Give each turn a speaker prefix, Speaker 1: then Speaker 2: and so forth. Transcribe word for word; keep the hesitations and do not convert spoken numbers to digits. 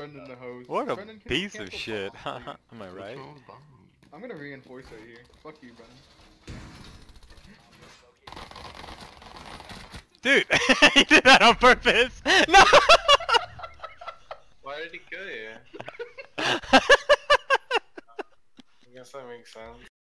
Speaker 1: Brendan the host.
Speaker 2: What a
Speaker 1: Brendan, can you
Speaker 2: piece of
Speaker 1: cancel
Speaker 2: shit.
Speaker 1: bombs, please?
Speaker 2: Am I right?
Speaker 1: I'm gonna reinforce right here. Fuck you, Brendan.
Speaker 2: Dude, he did that on purpose. No.
Speaker 3: Why did he kill you? I guess that makes sense.